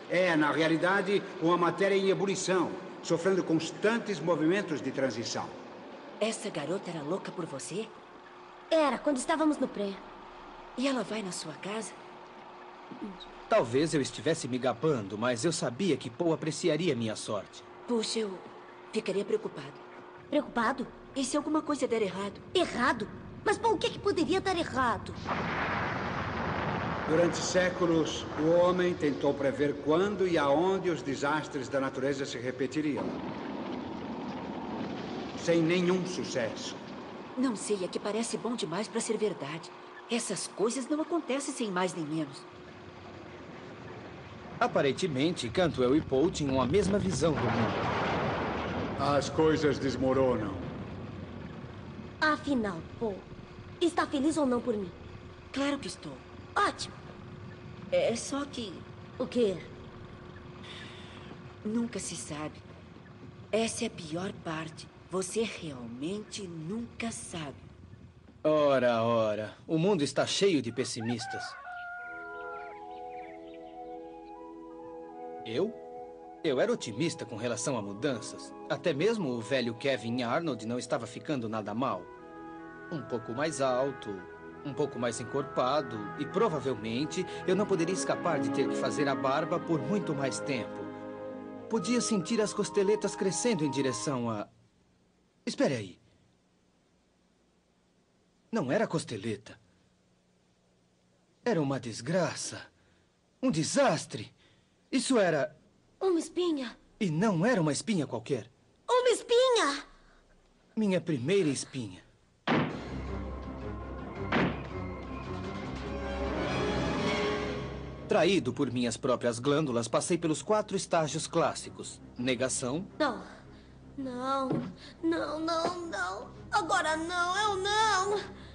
É, na realidade, uma matéria em ebulição, sofrendo constantes movimentos de transição. Essa garota era louca por você? Era, quando estávamos no pré. E ela vai na sua casa? Talvez eu estivesse me gabando, mas eu sabia que Paul apreciaria minha sorte. Puxa, eu ficaria preocupado. Preocupado? E se alguma coisa der errado? Errado? Mas por que poderia dar errado? Durante séculos, o homem tentou prever quando e aonde os desastres da natureza se repetiriam. Sem nenhum sucesso. Não sei, é que parece bom demais para ser verdade. Essas coisas não acontecem sem mais nem menos. Aparentemente, Cantwell e Paul tinham a mesma visão do mundo. As coisas desmoronam. Afinal, Paul, está feliz ou não por mim? Claro que estou. Ótimo. É só que... O quê? Nunca se sabe. Essa é a pior parte. Você realmente nunca sabe. Ora, ora. O mundo está cheio de pessimistas. Eu era otimista com relação a mudanças. Até mesmo o velho Kevin Arnold não estava ficando nada mal. Um pouco mais alto, um pouco mais encorpado e provavelmente eu não poderia escapar de ter que fazer a barba por muito mais tempo. Podia sentir as costeletas crescendo em direção a... Espere aí. Não era costeleta. Era uma desgraça. Um desastre. Isso era... Uma espinha. E não era uma espinha qualquer. Uma espinha! Minha primeira espinha. Traído por minhas próprias glândulas, passei pelos 4 estágios clássicos. Negação. Não. Não. Não, não, não. Agora não, eu não.